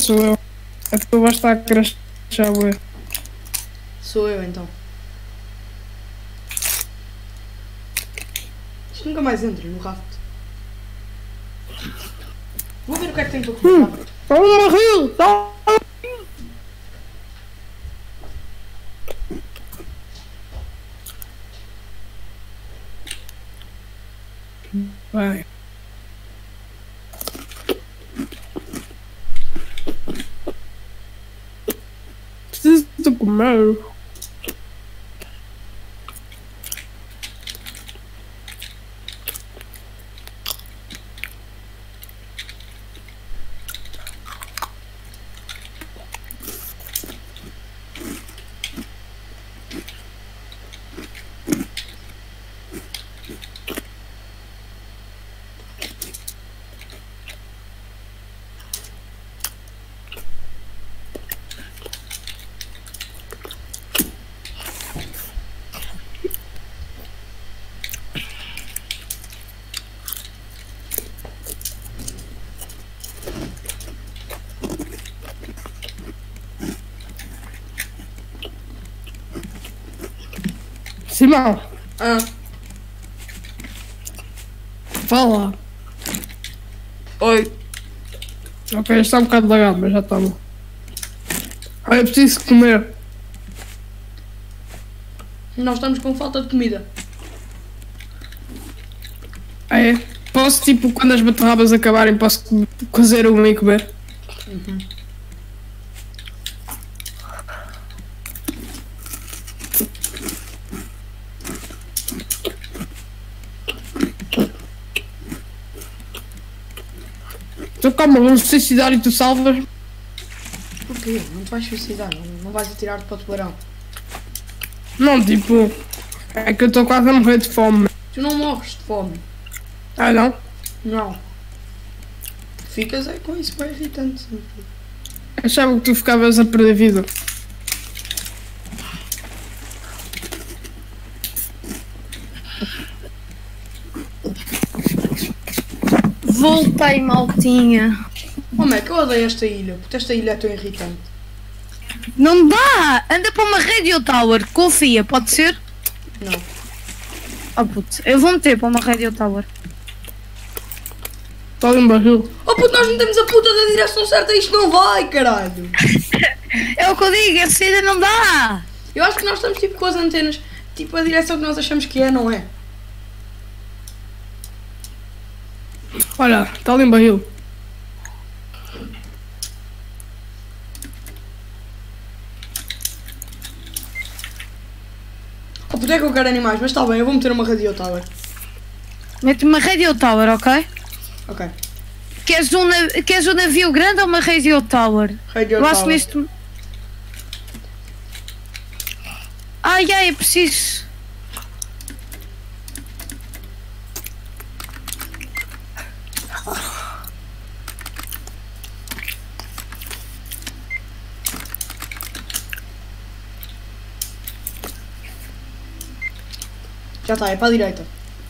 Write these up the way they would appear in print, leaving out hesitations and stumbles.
sou eu. A tua voz está a crescer, ué. Sou eu então. Isto nunca mais entra no raft. Vou ver o que é que tem para comer. Olha um barril! Vai. Preciso de comer. Simão, fala. Oi. Ok, está um bocado lagado, mas já está bom. Eu preciso comer. Nós estamos com falta de comida. É? Posso, tipo, quando as beterrabas acabarem, posso cozer uma e comer? Tu calma, vamos suicidar e tu salvas? Porquê? Não te vais suicidar, não vais atirar-te para o tubarão. Não, tipo, é que eu estou quase a morrer de fome. Tu não morres de fome. Ah, não? Não. Ficas é com isso bem irritante. Achava que tu ficavas a perder vida. Voltei, maltinha. Oh, Mac, eu odeio esta ilha, porque esta ilha é tão irritante. Não dá! Anda para uma radio tower, confia, pode ser? Não. Oh puto, eu vou meter para uma radio tower. Está ali um barril. Oh puto, nós não temos a puta da direção certa, isto não vai, caralho. É o que eu digo, essa ilha não dá! Eu acho que nós estamos tipo com as antenas, tipo a direção que nós achamos que é, não é? Olha, está ali um barril. Oh puto, é que eu quero animais, mas está bem, eu vou meter uma radio tower. Mete uma radio tower, ok? Ok. Queres um navio grande ou uma radio tower? Radio Eu acho tower. neste... Ai, ai, é preciso... Já está, é para a direita.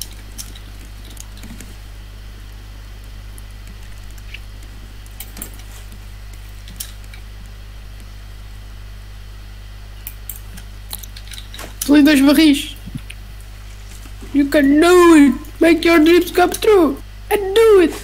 Estou ali 2 barris. You can do it. Make your dreams come true. And do it.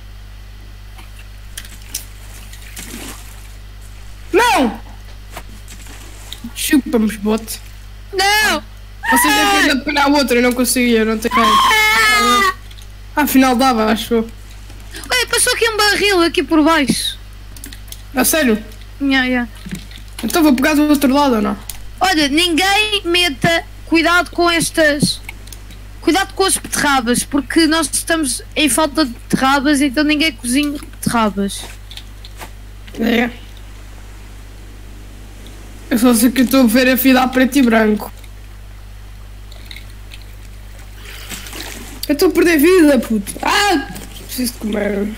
Não! Chupa-me, bote. Não! Vocês devem de apanhar o outro, eu não conseguia, não tenho calma. Afinal dava, acho eu. Olha, passou aqui um barril aqui por baixo. A sério? Yeah. Então vou pegar do outro lado ou não? Olha, ninguém meta cuidado com estas... Cuidado com as beterrabas, porque nós estamos em falta de beterrabas, então ninguém cozinha beterrabas. É. Eu só sei que estou a ver a vida a preto e branco. Eu estou a perder vida, puto. Ah! Preciso de comer.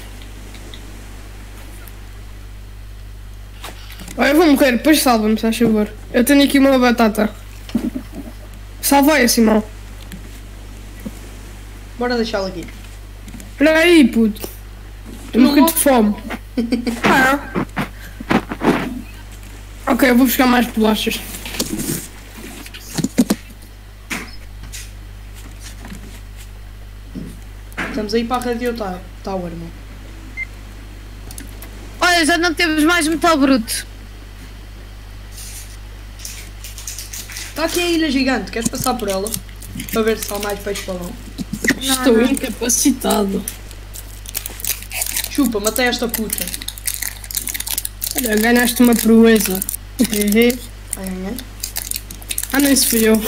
Olha, eu vou morrer, depois salva-me, se faz favor. Eu tenho aqui uma batata. Salvei, Simão. Bora deixá-lo aqui. Olha aí, puto. Eu Não morri de morre. fome. Ah, Ok, eu vou buscar mais bolachas. Estamos aí para a Radio Tower, mano. Olha, já não temos mais metal bruto. Está aqui a ilha gigante, queres passar por ela? Para ver se há mais peixe balão. Estou incapacitado. Chupa, matei esta puta. Olha, ganhaste uma proeza. Ah, não, isso fui eu.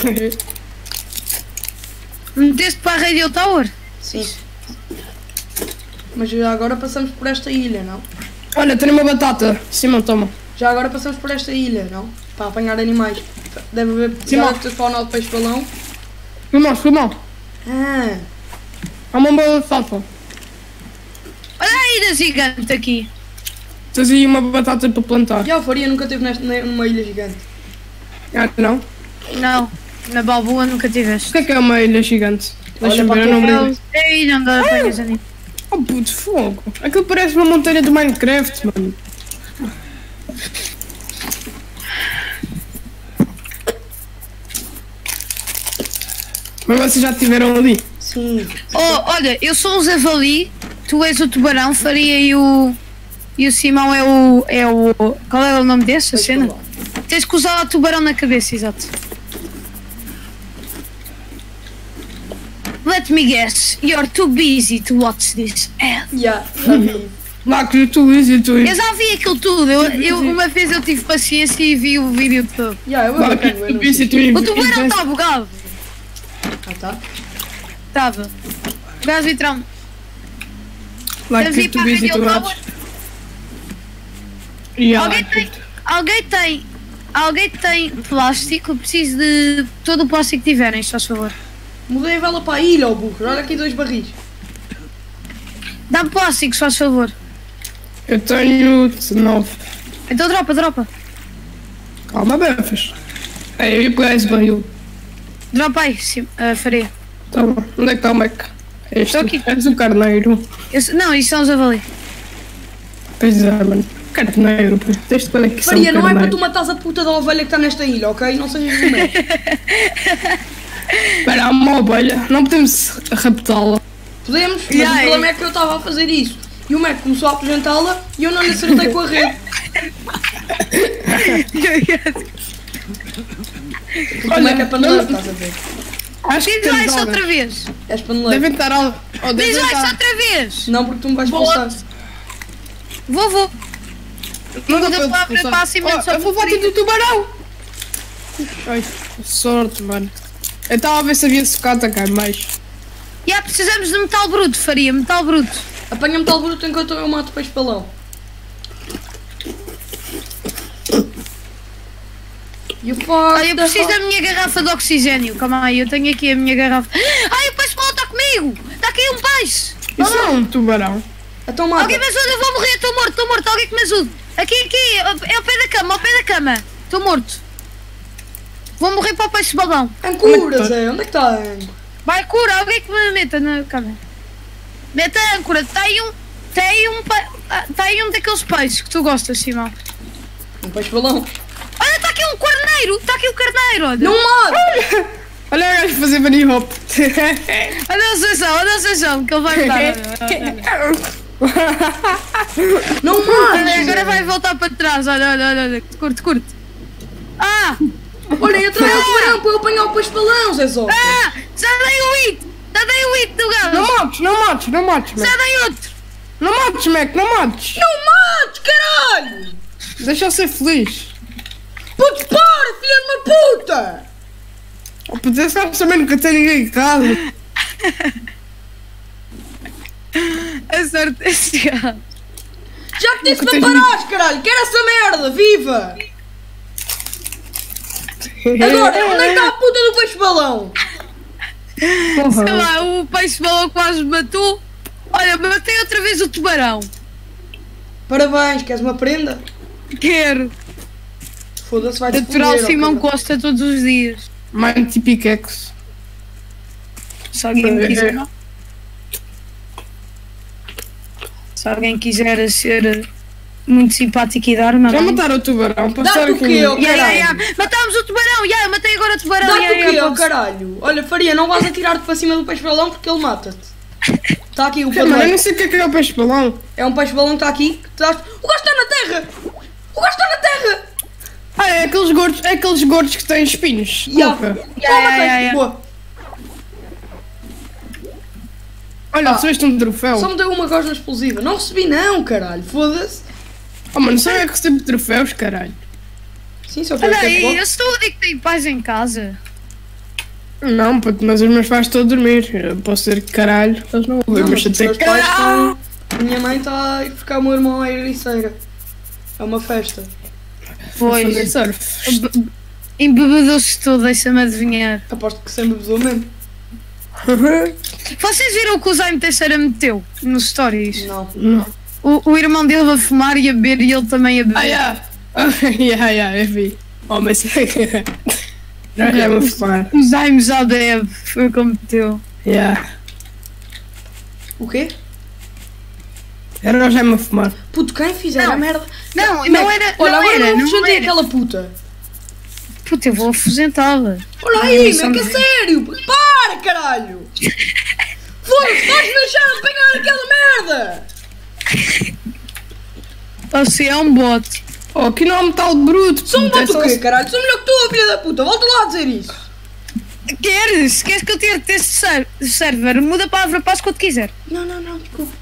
Meteste para a Radio Tower? Sim. Mas já agora passamos por esta ilha, não? Olha, tenho uma batata. Simão, toma. Já agora passamos por esta ilha, não? Para apanhar animais. Deve haver... Simão. Já deve ter spawnado de peixe balão. Simão. Ah, Há uma boa batata. Olha a ilha gigante aqui. Tens aí uma batata para plantar. já o faria, nunca teve numa ilha gigante. Ah, não? Não, na Balboa nunca tiveste. O que é uma ilha gigante? Olha Deixa-me para ver, eu não aquele- brinco. É a ilha onde apanhas animais. Oh puto, fogo. Aquilo parece uma montanha do Minecraft, mano. Mas vocês já estiveram ali? Sim. Oh, olha, eu sou um javali, tu és o tubarão, Faria e o Simão é o... Qual é o nome desse, a Peixe cena? balão. Tens que usar o tubarão na cabeça, exato. Let me guess, you're too busy to watch this ad. Já vi. Lá que tu és e tu Eu já vi aquilo tudo, uma vez eu tive paciência e vi o vídeo todo. Já, eu Lá que bacana, eu tu não és e tu sei. O tubarão está bugado. Ah, tá. Estava. O gajo entrou. Lá Eu que vi tu para a és e tu Radio és. Tower. E ela Alguém tem plástico? Eu preciso de todo o plástico que tiverem, se faz favor. Mudei a vela para a ilha, ó burro. Olha aqui 2 barris. Dá-me plástico, se faz favor. Eu tenho 19. Então dropa. Calma, befas. É, eu ia pegar esse barril. Dropa aí, sim, Faria. Tá bom. Onde é que está o Mac? É este. Estou aqui. És o carneiro. Não, isso é um javali. Pois é, mano. Carneiro. Desde quando é que Faria, são não é para carneiro? tu matares a puta da ovelha que está nesta ilha, ok? Não sejas um merda. Espera, há uma ovelha. Não podemos raptá-la. Podemos, mas Yeah, o problema é que eu estava a fazer isso. E o Mac começou a apresentá-la e eu não lhe acertei com a rede. Porque o Mac é paneleiro, estás a ver? Acho que Diz lá temos isso outra algo. vez. És paneleiro. Devem estar algo. Oh, devem Diz lá isso estar. outra vez. Não, porque tu me vais Boa. expulsar. Vou. Não Muda dá a para palavra expulsar. para cima Oh, só eu vou bater do tubarão. Ai, que sorte, mano. Eu estava a ver se havia sucata cá mais. Já precisamos de metal bruto, Faria, metal bruto. Apanha-me tal bruto enquanto eu mato o peixe balão. E o fuck Olha, eu the preciso fuck? da minha garrafa de oxigênio. Calma aí, eu tenho aqui a minha garrafa. Ai, o peixe balão está comigo! Está aqui um peixe! Isso é um tubarão. Então mata. Alguém me ajuda, eu vou morrer, estou morto, alguém que me ajude. Aqui, é ao pé da cama, Estou morto. Vou morrer para o peixe balão. Ancura, Zé. Onde é que está a âncora? Vai, cura, alguém que me meta na cama. Meta a âncora, tem um daqueles peixes que tu gostas, Simão. Um peixe balão. Olha, está aqui o carneiro, olha. Não mata! Olha o gajo fazer bunny hop. Olha o Seixão, que ele vai me dar. Não mata! Agora vai voltar para trás, olha, curte. Ah, Olha, eu trago o tubarão para eu apanhar o peixe balão, Zé Zó. já dei o hit do gajo. Não mates, Mac. Já dei outro. Não mates, Mac, não mates. Não mates, caralho! Deixa eu ser feliz. Puto, para, filha de uma puta! Oh, puto, sabes também nunca tem ninguém em casa. A sorte desse gajo. Já te disse Nunca para tens parares, caralho! Quero essa merda, viva! Agora, onde é que está a puta do peixe balão? Sei lá, o peixe balão quase me matou. Olha, matei outra vez o tubarão. Parabéns, queres uma prenda? Quero. Foda-se, vai-te Natural foder, Simão ó, Costa todos os dias. Mighty Pickaxe. Se alguém quiser. Se alguém quiser ser muito simpático e dar, mas. Já mataram o tubarão, Dá-te passar o aqui quê, um- ó caralho? Matámos o tubarão, eu matei agora o tubarão. Dá-te o quê, ó podes- caralho? Olha, Faria, não vais atirar-te para cima do peixe-balão porque ele mata-te. Está aqui o Mano, eu padrão. não sei o que é o peixe-balão. É um peixe-balão que está aqui. Que te dás... O gajo está na terra! O gajo está na terra! Ah, é aqueles gordos que têm espinhos. Ya. Opa. Toma, boa. Olha, recebeste um troféu. Só me deu uma gosma explosiva. Não recebi não, caralho. Foda-se. Oh, mano, só é que recebo troféus, caralho. Sim, só quero Olha aí, ter eu estou a dizer que tem paz em casa. Não, puto, mas os meus pais estão a dormir. Eu posso dizer que caralho, eles não ouvem, mas eu os tenho meus que... pais estão... A minha mãe está a ir buscar o meu irmão à ericeira. É uma festa. fazer Pois. surf. Embebedou-se tudo, deixa-me adivinhar. Aposto que sempre bebedou mesmo. Vocês viram o que o Zaime Teixeira meteu nos stories? Não. Não. O irmão dele a fumar e a beber e ele também a beber. Ah, yeah, eu vi. Oh, mas... Não é uma fumar. O Zaime já bebe, foi o que ele meteu. Yeah. O quê? Era já me fumar. Puto, quem fizer Não. a merda... Não, não era. Olha, não agora era, não não afugentei era. aquela puta. Puta, eu vou afugentá-la. Olha aí, meu, que é sério. Para, caralho. Foda-se, vais-me deixar de pegar aquela merda. Você é um bote. Oh, aqui não há metal bruto. Sou um puto, é boto o só- quê, caralho? Sou melhor que tu, filha da puta. Volta lá a dizer isso. Queres? Queres que eu tire deste server? Muda a palavra para quando quiser. Não, desculpa.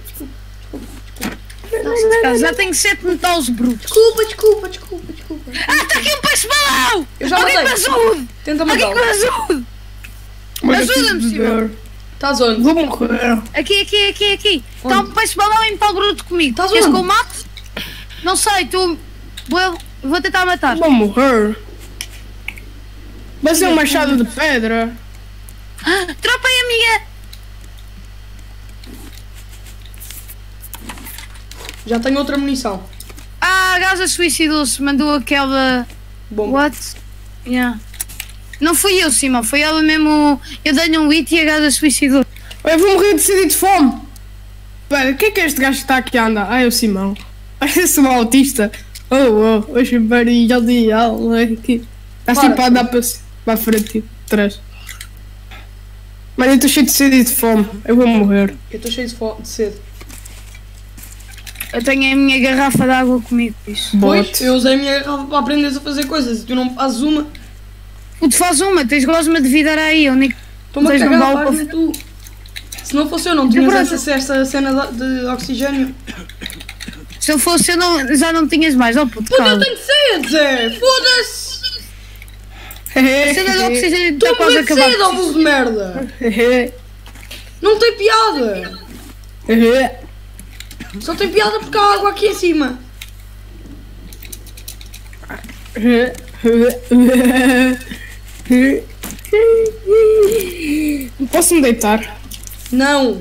Já tenho 7 metais brutos. Desculpa. Ah, está aqui um peixe-balão! Eu já Alguém me matei. ajude! Tenta Alguém que me matá-lo. ajude! Mas eu Ajuda-me, preciso beber. Estás onde? Vou morrer. Aqui. Está um peixe-balão em metal bruto comigo. Estás Queres que onde? eu mate? Não sei, tu... Vou tentar matar. Vou morrer. Vai ser um machado de pedra. Tropa aí, amiga! Já tenho outra munição. Ah, a gaja suicidou-se, mandou aquela... Bomba. What? Yeah. Não fui eu, Simão, foi ela mesmo. Eu dei-lhe um hit e a gaja suicidou. Eu vou morrer decidido de fome. Pera, o que é este gajo que está aqui a andar? Ah, é o Simão. Ah, eu sou um autista. Hoje varia de aula aqui. Está sempre a andar para a frente e para trás. Mano, eu estou cheio de sede e de fome. Eu vou morrer. Eu estou cheio de sede. Eu tenho a minha garrafa de água comigo, isso. Pois, Bote. eu usei a minha garrafa para aprenderes a fazer coisas e tu não fazes uma. Tu faz uma, tens gosma de vida aí, eu nem. Estou-me a Tens cagar, um balcão. faz-me tu. Se não fosse eu, não tinhas pronto. essa cena de oxigênio. Se eu fosse, eu não, já não tinhas mais, oh puto, Puta, eu calma. tenho sede, Zé! Foda-se! A cena de oxigênio está Estou quase a muito acabar. sede, ó burro de merda! Não tem piada! Só tem piada porque há água aqui em cima. Posso me deitar? Não!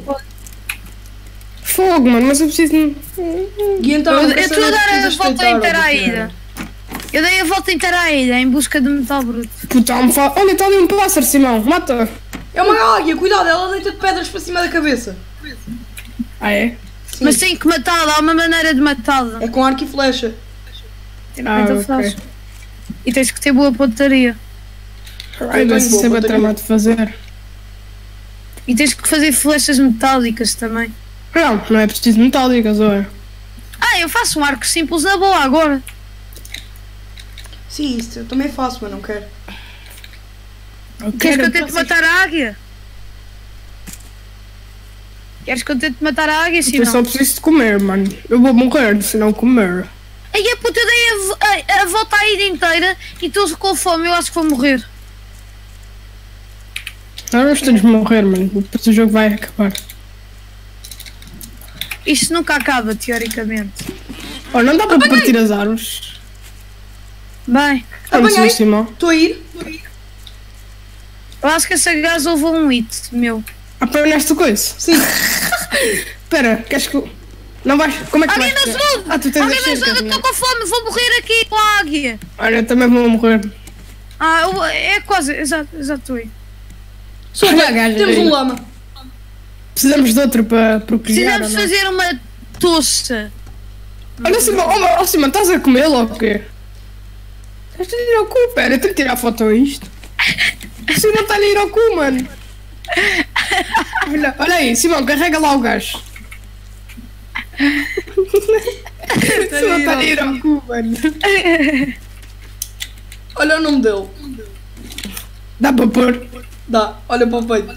Fogo, mano, mas eu preciso. E então, Eu essa estou a não dar a precisas volta deitar, ó inteira à burro de ida. merda. Eu dei a volta inteira à ida em busca de metal bruto. Puta, olha, está ali um pássaro, Simão. Mata. É uma águia, cuidado, ela deita-te pedras para cima da cabeça. Ah, é? Sim. Mas tem que matá-la, há uma maneira de matá-la. É com arco e flecha. Então ok. faz. E tens que ter boa pontaria. Ai, vai tenho boa sempre a pontaria. tramar de fazer. E tens que fazer flechas metálicas também. Não é preciso metálicas, ou é? Ah, eu faço um arco simples na boa agora. Sim, isso eu também faço, mas não quero. Queres que eu tente matar a águia? Queres que eu tente matar a águia, sim Eu só não? preciso de comer, mano. Eu vou morrer se não comer. Aí a puta, eu dei a volta à ida inteira e estou com fome, eu acho que vou morrer. Nós vamos todos morrer, mano. Depois o jogo vai acabar. Isto nunca acaba, teoricamente. Oh, não dá para partir as árvores. Bem, Vamos Apanhei. ver, Simão. Estou a ir. eu acho que essa gaja levou um hit, meu. Apanhaste coisa? Sim. Espera, queres que... Não vais... Como é que Alguém me vais? ajude! Ah, tu tens Alguém as me ajude, cercas, eu não estou com fome, vou morrer aqui com a águia. Olha, eu também vou morrer. Ah, é quase, eu já estou aí. Olha a gaja Temos aí. um lama. Precisamos de outro para procriar, Precisamos ou não? fazer uma tocha. Olha, Simão, oh, Simão, estás a comê-lo ou o quê? Estás a ir ao cu, pera, eu tenho que tirar foto a isto. O Simão está a ir ao cu, mano. Olha aí, Simão, carrega lá o gajo. Simão está a ir ao cu, mano. Olha o nome dele. Dá para pôr. Dá, olha para o peito.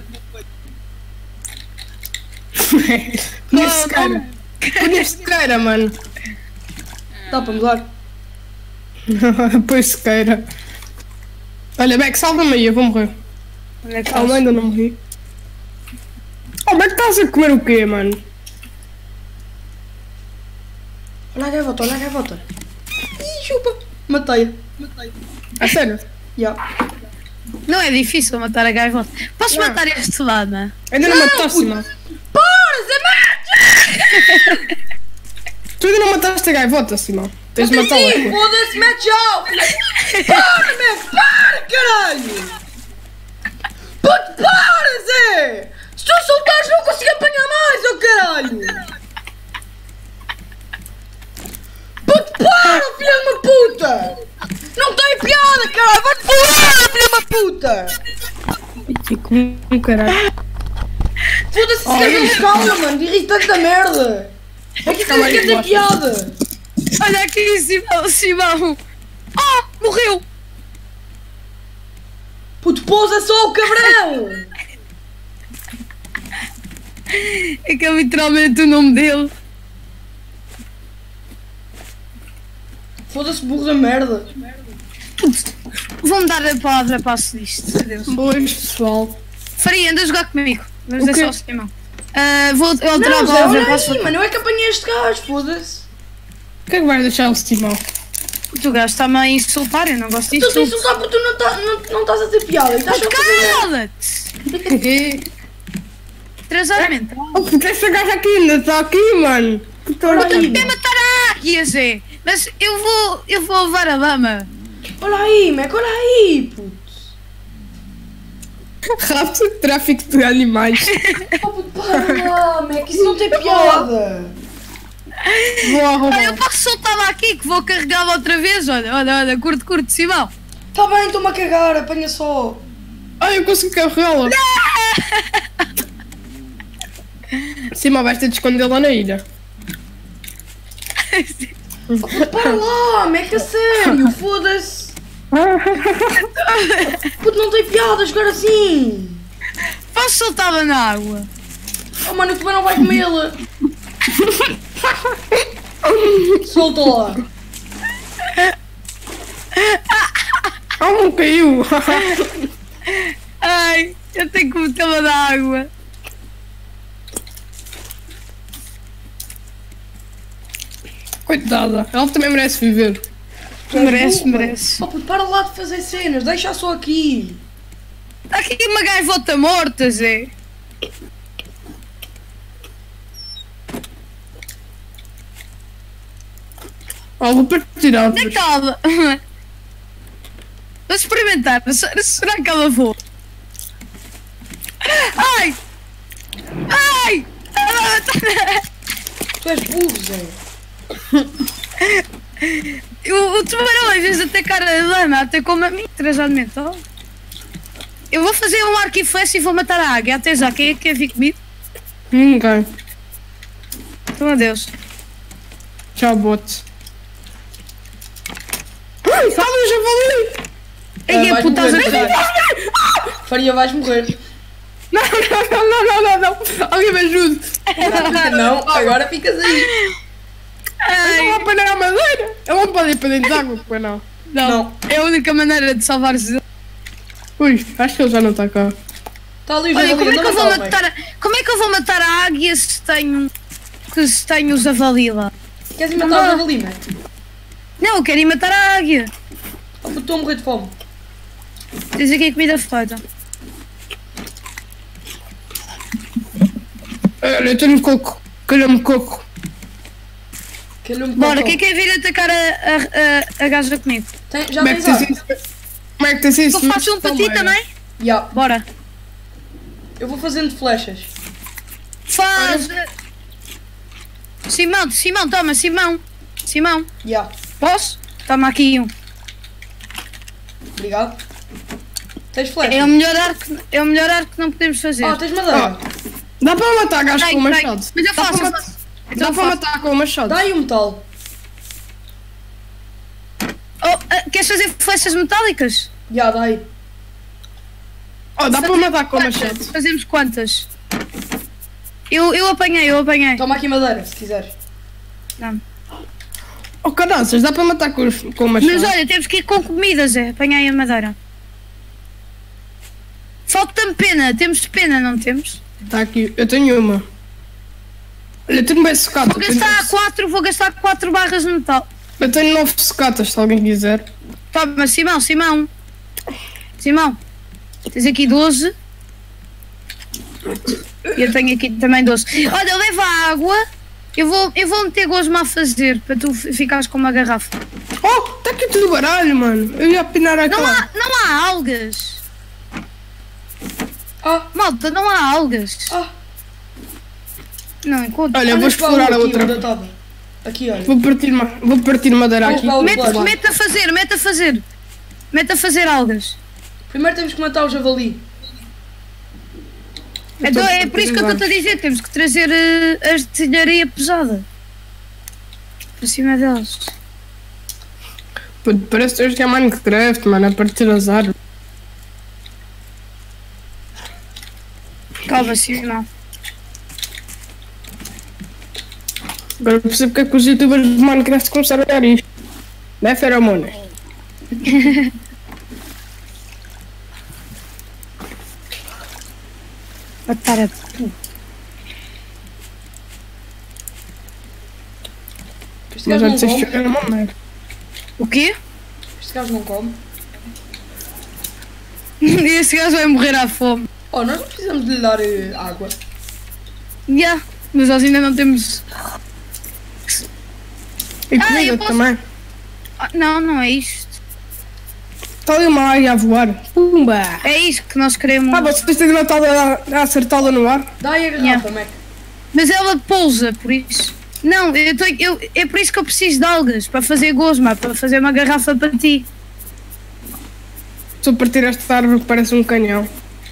Neste cara. Neste cara, mano. Dá para mudar. Pois se queira. Olha, Beck, salva-me aí, eu vou morrer. Onde é que Calma, ainda não morri. Oh, Beck, estás a comer o quê, mano? Olha a gaivota, olha a gaivota. Ih, chupa. Matei-a. A sério? Ya. Não é difícil matar a gaivota. Posso Não. matar este lama? Ainda não mataste, mano. Para, Zé Macho! Tu ainda não mataste a gaivota, Simão. Tens de matá-la. Sim, foda-se, mete já! Para, Mac, para, caralho! Puto, para, Zé! Se tu soltares não consigo apanhar mais, oh caralho! Puto, para, filha de uma puta! Não tem piada, caralho! Vai-te falar, filha de uma puta! Fico um caralho. Foda-se, se queres calma, mano, irritante da merda! É que isto não quer ter piada! Olha aqui, Simão! Oh, morreu! Puto, pousa só o cabrão! É que é literalmente o nome dele. Foda-se, burro da merda! Vou-me dar a palavra, passo disto. Adeus. Boas, pessoal. Faria, anda a jogar comigo. Vamos O deixar quê? o Simão. Vou alterar a Não, Zé, palavra, olha passo aí, mano, eu é que apanhei este gajo, foda-se! O que é que vais deixar o Simão? O gajo está-me a insultar, eu não gosto disto. Estou-te a insultar porque tu não estás a ter piada e estás só a fazer... Cala-te! Atrasado mental. Oh, porque esta gaja aqui ainda está aqui, mano. Olha aí, Quer matar a águia, Zé! Mas eu vou levar a lama. olha aí, Mac, olha aí, puto! Rato, tráfico de animais. Oh, puto, para lá, Mac, isso não tem piada! Vou Ah, eu arrumar. posso soltá-la aqui que vou carregá-la outra vez. Olha, curto, Simão. Tá bem, estou-me a cagar, apanha só! Ai, eu consigo carregá-la. Simão, vais ter de escondê-la na ilha. Oh, puto, para lá, Mac, a sério, foda-se! Puto, não tem piada jogar assim! Posso soltá-la na água? Oh, mano, o tubarão vai comê-la! Solta lá! Ah, não caiu. Ai, eu tenho que metê-la na água. Coitada, ela também merece viver. Merece. Oh, puto, para lá de fazer cenas, deixa só aqui! Está aqui uma gaivota morta, Zé. Oh, vou partir Onde é que árvores. estava? Vou experimentar. Será que ela voa? Ai! Ai! Tu és burro, Zé! O tubarão, em vez de atacar a lama, atacou-me a mim, atrasado mental. Eu vou fazer um arco e flecha e vou matar a águia. Até já, quem é que quer vir comigo? Ninguém. Então adeus. Tchau, bote. Ai, sabe o javali? Aí a vais puta morrer. atrás. Faria, vais morrer! Não. Alguém me ajude. Não, agora ficas aí! Eu não vou apanhar a madeira. Ela não pode ir para dentro de água, pois não. Não, é a única maneira de salvar-se. Ui, acho que ele já não está cá. Está ali o Olha, javali, como é que eu anda vou lá, matar como é que eu vou matar a águia se tenho o javali lá? mãe. Queres ir matar o javali, mãe? Não, eu quero ir matar a águia. Oh, puto, estou a morrer de fome! Tens aqui a comida feita. Olha, eu tenho coco. Calhou-me coco. Calhou-me Bora, cocó. quem quer vir atacar a gaja comigo? Já Como é que tens tens água? isso? Como é que tens isso? Eu faço um para ti também? Ya, Bora. eu vou fazendo flechas. Faz. Simão, toma, Simão. Simão, Ya. posso? Toma aqui um. Obrigado. Tens flecha? É o melhor arco que não podemos fazer. Ah, tens madeira. Dá para matar gajos Peraí, com o peraí. machado. Mas eu Dá faço, para eu mat- faço. Dá Então para faço. matar com o machado. Dá aí um metal. Queres fazer flechas metálicas? Ya, dá aí. Oh, dá para matar com o Quantas? machado. Fazemos quantas? Eu apanhei. Toma aqui madeira, se quiseres. Não. Oh, caraças, dá para matar com o machado. Mas olha, temos que ir com comida, Zé. Apanhei a madeira. Falta-me pena. Temos pena, não temos? Tá aqui, eu tenho uma. Olha, eu tenho bem sucata. Vou gastar 4 barras de metal. Eu tenho 9 sucatas, se alguém quiser. Toma, Simão. Tens aqui 12. E eu tenho aqui também 12. Olha, leva a água. Eu vou meter gosma a fazer para tu ficares com uma garrafa. Oh, tá aqui tudo baralho, mano. Eu ia apinar aquela. Não há algas. Ah, Malta, não há algas. ah. Não encontro. Olha, eu vou Olha explorar a aqui, outra. onde eu tava. Aqui, olha. Vou partir madeira aqui. Vamos lá, vamos lá. Mete a fazer algas. Primeiro temos que matar o javali. Então é por isso que eu estou a dizer, temos que trazer a artilharia pesada. Para cima deles. Puto, parece hoje que é Minecraft, mano, a partir das árvores. Calma, Simão. Agora percebo porque é que os youtubers de Minecraft começaram a olhar isto. Não é, feromonas? Matar a tu. Este Mas gajo não antes de come. chegar a mamãe. O quê? Este gajo não come. Esse gajo vai morrer à fome. Oh, nós não precisamos de lhe dar água. Já, mas nós ainda não temos. E comida eu posso- também. Não é isto. Está ali uma águia a voar. Pumba! É isto que nós queremos. Ah, vocês têm notado a acertá-la no ar? Dá aí a garrafa, Yeah. Mac. Mas ela pousa, por isso. Não, é por isso que eu preciso de algas. Para fazer gosma, para fazer uma garrafa para ti. Estou a partir esta árvore que parece um canhão.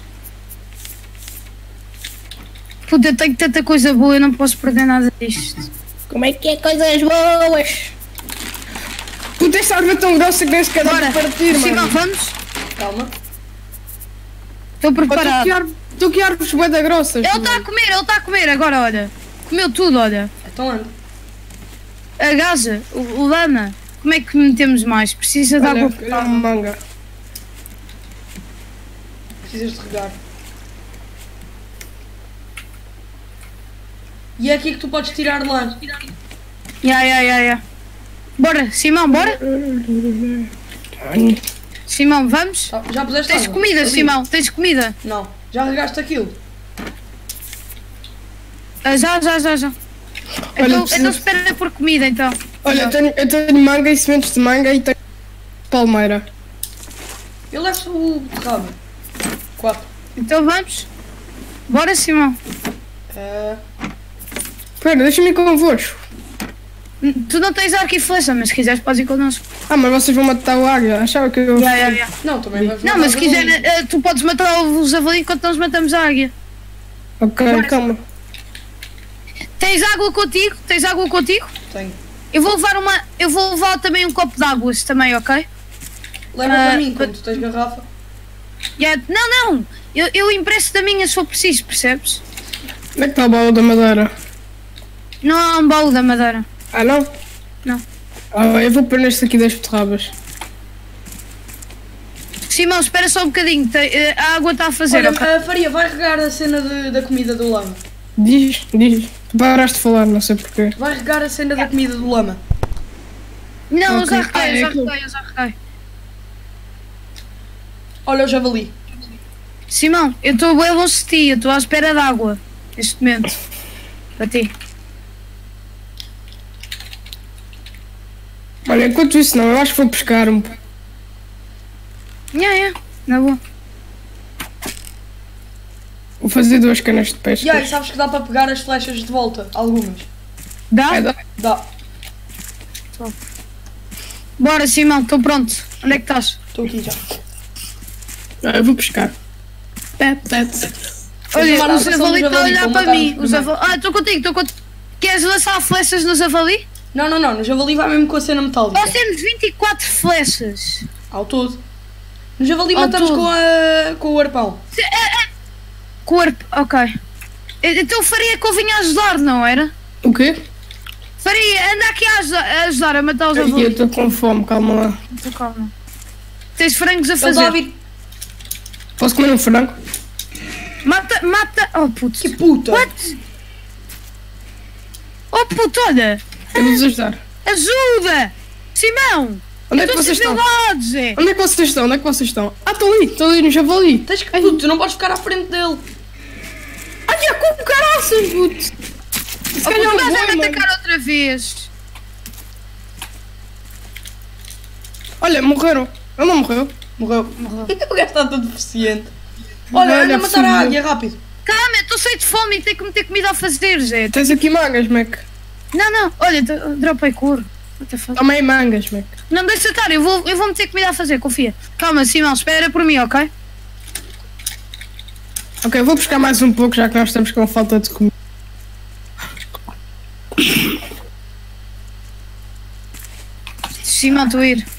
Puta, eu tenho tanta coisa boa, eu não posso perder nada disto. Como é que é coisas boas? Puta, esta árvore é tão grossa que nem sequer dá Bora, para partir, Simão, mano. vamos? Calma. Estou preparado. Tu que árvores bué da grossas. Ele está a comer agora, olha. Comeu tudo, olha. Então anda. A gaja, o lama. Como é que metemos mais? Precisa de água Olha, uma manga. Precisas de regar. E é aqui que tu podes tirar lã. Ya. Bora, Simão, bora? Simão, vamos? Já puseste Tens água? comida, Ali. Simão, tens comida? Não. Já regaste aquilo? Já. Então preciso- espera por comida, então. Olha, eu tenho manga e sementes de manga e tenho palmeira. Eu levo o rabo. 4. Então vamos? Bora, Simão. Espera, deixa-me ir convosco. Tu não tens arco e flecha, mas se quiseres podes ir connosco. Ah, mas vocês vão matar o águia. Achava que eu... Ya. Não, também vamos Não, matar mas se o quiser, javali. tu podes matar o javali enquanto nós matamos a águia. Ok, calma. Tens água contigo? Tenho. Eu vou levar também um copo de águas também, ok? Leva para mim, quando tu tens garrafa. Não! Eu empresto da minha se for preciso, percebes? Onde é que está o baú da madeira? Não há um baú da madeira. Ah, não? Não. Ah, eu vou pôr neste aqui das beterrabas. Simão, espera só um bocadinho, a água está a fazer, Olha, ok? a Faria, vai regar a cena da comida do lama. Diz. Tu paraste de falar, não sei porquê. Vai regar a cena da comida do lama. Não, eu já Ok. reguei, Ah, é eu já reguei. Olha o javali. Simão, eu estou bem longe de ti, eu estou à espera de água, neste momento. Para ti. Olha, enquanto isso não, eu acho que vou pescar um pouco. Na boa. Vou fazer 2 canas de pesca. E aí, sabes que dá para pegar as flechas de volta? Algumas. Dá? É, dá. Dá. Top. Bora, Simão, estou pronto. Onde é que estás? Estou aqui já. Eu vou pescar. Pep. Olha, Agora o atenção javali no está a javali, olhar vou para matar mim. o primeiro. Estou contigo, estou contigo. Queres lançar flechas no javali? Não, no javali vai mesmo com a cena metálica. Nós temos 24 flechas. Ao todo. No javali Ao matamos todo. com o arpão. Corpo, ok. Então faria que eu vinha ajudar, não era? O quê? Faria, anda aqui a ajudar a matar os Eu javalis. estou com fome, calma lá. Então, calma. Tens frangos a Ele está a fazer. vir. Posso comer um frango? Mata. Oh puto. Que puta. What? Oh puto, olha. Eu vou-vos ajudar. Ajuda! Simão! Onde é que Eu vocês estou estão? sem dados, é. Onde é que vocês estão? Onde é que vocês estão? Ah, estão ali no javali. Tens que puto, tu não podes ficar à frente dele. Ai, é como caraças, puto. Se Oh calhar puto, um estás a boi, me mano. atacar outra vez. Olha, morreram. Ele não morreu. Morreu. O gajo está todo deficiente. Olha, anda a matar a águia, rápido. Calma, eu estou cheio de fome e tenho que meter comida a fazer, Zé. Tens aqui mangas, Mac. Não, olha, dropei couro. What the fuck? Toma aí mangas, Mac. Não, deixa estar, eu vou meter comida a fazer, confia. Calma, Simão, espera por mim, ok? Ok, eu vou buscar mais um pouco, já que nós estamos com falta de comida. Simão, estou a ir.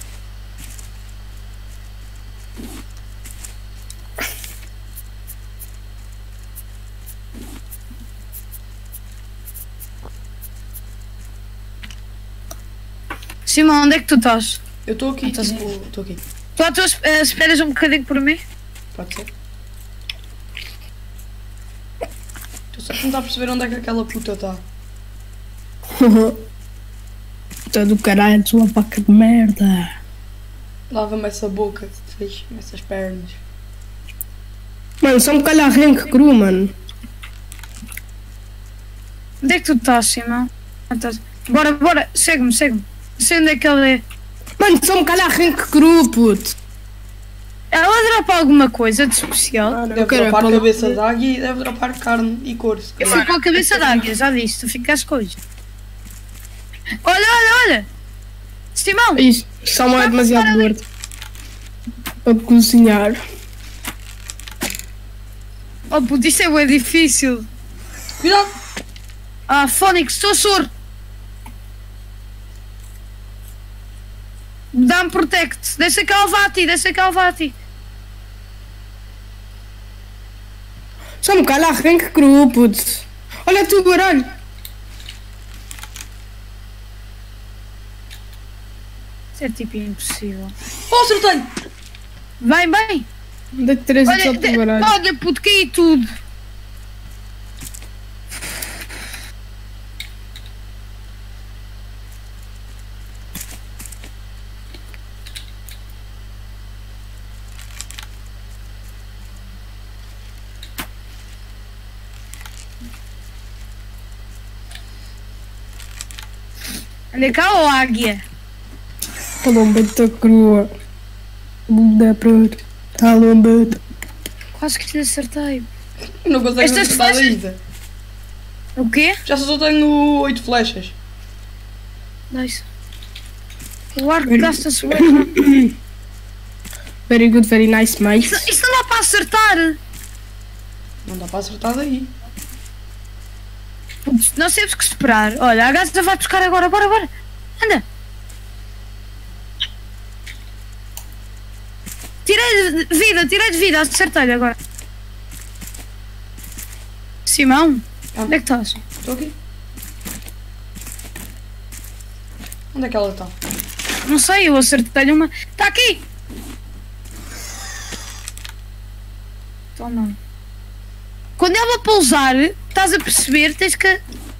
Simão, onde é que tu estás? Eu estou aqui, Estás estou aqui. Tu à tua esperas um bocadinho por mim? Pode ser. Estou só a tentar perceber onde é que aquela puta está. Puta do caralho, sua vaca de merda. Lava-me essa boca, fecha-me essas pernas. Mano, só me calha arranque cru, mano. Onde é que tu estás, Simão? Bora, segue-me. Sei onde é que ele é. Mano, só me calha arranque cru, puto. Ela dropa alguma coisa de especial? Mano, Deve eu quero dropar é cabeça de águia e deve dropar carne e cor. se Eu calhar. fui com a cabeça d'águia, já disse, tu ficas com isso. Olha! Simão! Isso, só não é demasiado gordo. Para cozinhar. Oh puto, isto é bem difícil. Cuidado! Ah, Fónix, estou surdo. Dá-me protect. Deixa que ela vá a ti. Só me calha arranque cru, puto. Olha tu, baralho. Isso é tipo impossível. Oh, acertei! Bem. Onde é que Teresa Olha, só tu, baralho? olha puto, caí tudo. Olha cá, ó águia. Calombeta crua. Bunda pronto. Calombeta. Quase que te acertei. Não consegue Estas acertar flechas- ainda. O quê? Já só tenho 8 flechas. Nice. O arco gasta-se bem. Very good, very nice, mate. Isto não dá para acertar. Não dá para acertar daí. Putz, nós temos que esperar. Olha, a gata vai buscar agora. Bora. Anda. Tirei de vida. Acertei-lhe agora. Simão, onde é que estás? Estou aqui. Onde é que ela está? Não sei, eu acertei-lhe uma. Está aqui! Toma. Quando ela pousar, estás a perceber, tens que.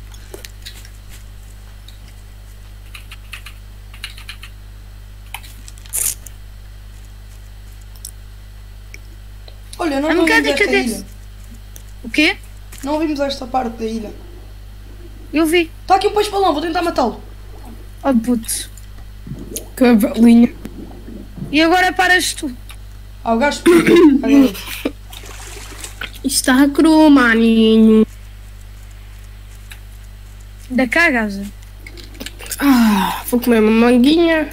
Olha, não A ouvimos mecânica esta desse- ilha. O quê? Não ouvimos esta parte da ilha. Eu vi. Está aqui um peixe balão, vou tentar matá-lo. Oh puto. Cavalinha. E agora paras tu. Ah, o gajo explodiu. Olha aí. Está cru, maninho. Da cá, gaja. Vou comer uma manguinha.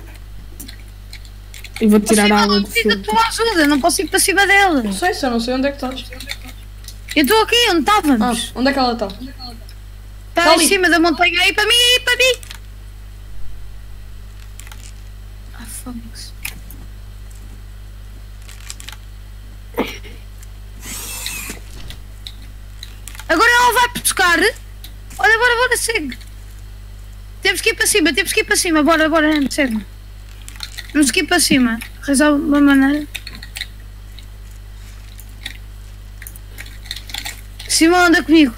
E vou tirar a água Eu do preciso da filtro. tua ajuda, não posso ir para cima dela. Não sei, só não sei onde é que estás. Eu estou aqui, onde estávamos? Onde é que ela está? Está ali. em cima da montanha, aí para mim, aí para mim. Foda-se. Agora ela vai buscar. Olha, bora, segue. Temos que ir para cima, bora, segue. Temos que ir para cima. Arranjar uma maneira. Simão, anda comigo.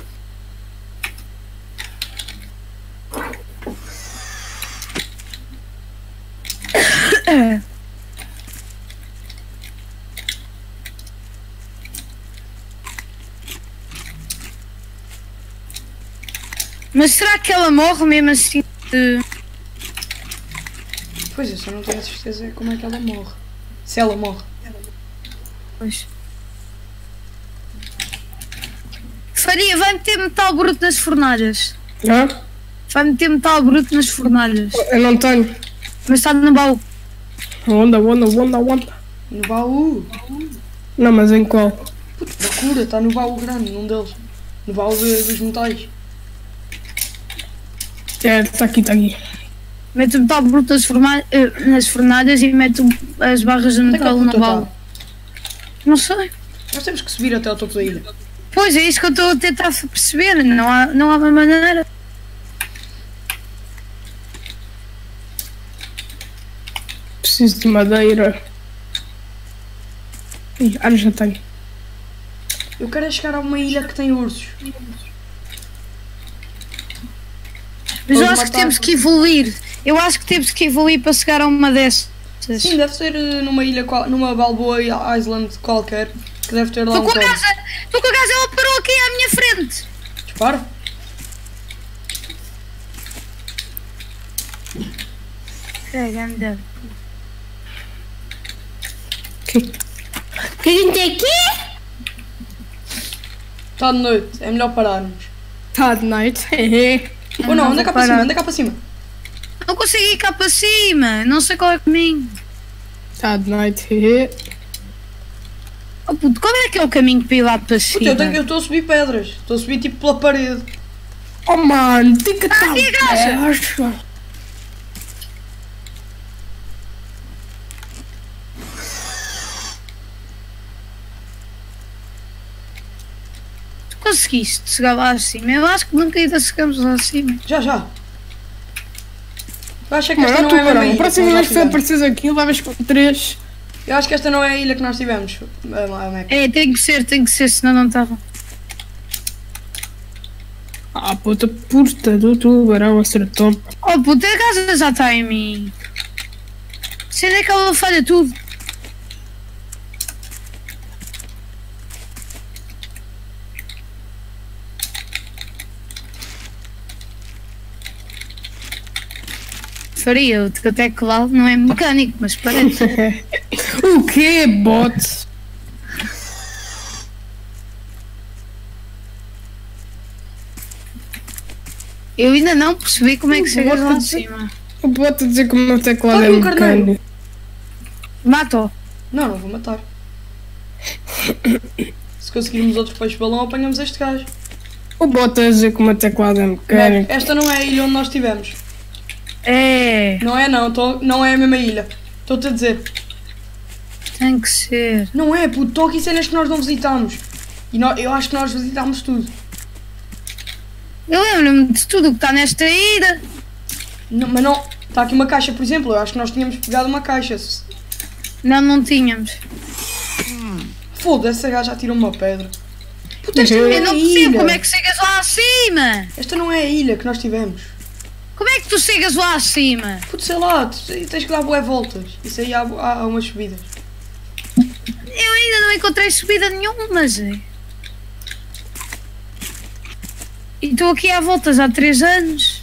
Mas será que ela morre mesmo assim? Pois eu só não tenho a certeza como é que ela morre. Se ela morre. Pois. Faria, vai meter metal bruto nas fornalhas. Hã? Vai meter metal bruto nas fornalhas. Eu não tenho. Mas está no baú. Onda. No baú. Não, mas em qual? Puto, procura, está no baú grande, num deles. No baú dos metais. Está aqui. Mete o metal bruto nas fornalhas e mete as barras de Onde é que a metal no puta baú. está? Não sei. Nós temos que subir até ao topo da ilha. Pois é isso que eu estou a tentar perceber. Não há uma maneira. Preciso de madeira. Ih, já tenho. Eu quero é chegar a uma ilha que tem ursos. Mas eu Vamos acho que matar. temos que evoluir. Eu acho que temos que evoluir para chegar a uma dessas. Sim, deve ser numa ilha, numa Balboa Island qualquer, que deve ter lá Estou um com a código. gaja, ela parou aqui à minha frente. Dispara. Caramba. Que a gente tem aqui? Está de noite, é melhor pararmos. Tá de night. Ou não, anda cá vou para cima, parar. anda cá para cima. Não consegui ir cá para cima. Não sei qual é o caminho. Tá de night. Oh, puto, qual é que é o caminho para ir lá para Puta, cima? eu estou a subir pedras. Estou a subir tipo pela parede. Oh mano, tem que estar aqui a gaja. baixo. Tu conseguiste chegar lá acima? Eu acho que nunca ainda chegamos lá acima. Já. Eu acho que Mano, esta não não é a mesma A ilha. próxima que nós vez que tivemos. apareces aqui, levas com 3. Eu acho que esta não é a ilha que nós tivemos. A Meca. É, tem que ser, senão não estava. Ah, puta do tubarão acertou. Oh puta, a casa já está em mim. Sei onde é que ela falha tudo. Faria, o até que lá não é mecânico, mas parece. O quê, bot? Eu ainda não percebi como é que chegas lá de Bota- cima. O bot a dizer que o meu teclado Olha é um carneiro. mecânico. Mato. Não vou matar. Se conseguirmos outros peixes balão, apanhamos este gajo. O bot a dizer que o meu teclado é mecânico. Esta não é a ilha onde nós estivemos. É, Não é não é a mesma ilha. Estou-te a dizer. tem que ser. Não é, puto, estão aqui cenas que nós não visitámos. E eu acho que nós visitámos tudo. Eu lembro-me de tudo o que está nesta ilha. Não, mas não. Está aqui uma caixa, por exemplo. Eu acho que nós tínhamos pegado uma caixa. Não tínhamos. Foda-se, a gaja já tirou uma pedra. Puta, esta não Eu é não a percebo ilha. como é que chegas lá acima. Esta não é a ilha que nós tivemos. Como é que tu chegas lá acima? Puto, sei lá, tens que dar bué voltas. Isso aí há umas subidas. Eu ainda não encontrei subida nenhuma, Zé. E estou aqui à volta já há 3 anos.